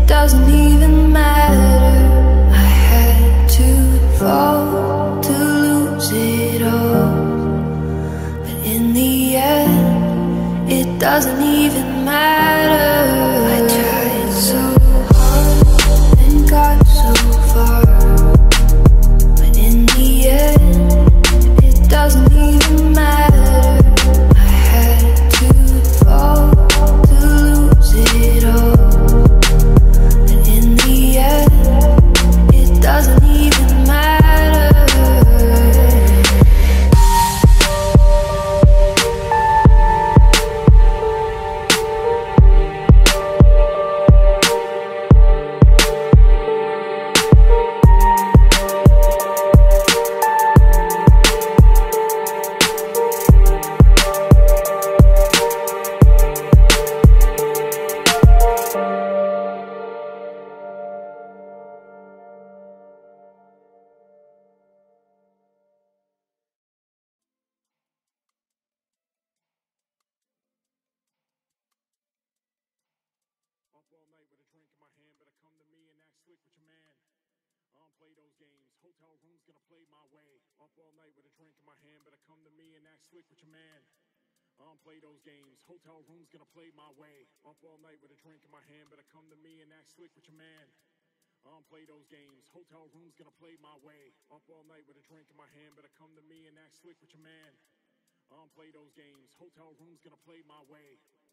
doesn't even matter. I had to fall to lose it all, but in the end, it doesn't even matter. I tried so hard and got so far, but in the end, it doesn't even matter. I had to fall to lose it all, but in the end, it doesn't even matter. Up all night with a drink in my hand, better come to me and act slick with your man. I don't play those games. Hotel room's gonna play my way. Up all night with a drink in my hand, better come to me and act slick with your man. I don't play those games. Hotel room's gonna play my way. Up all night with a drink in my hand, better come to me and act slick with your man. I don't play those games. Hotel room's gonna play my way. Up all night with a drink in my hand, better come to me and act slick with your man. I don't play those games. Hotel room's gonna play my way.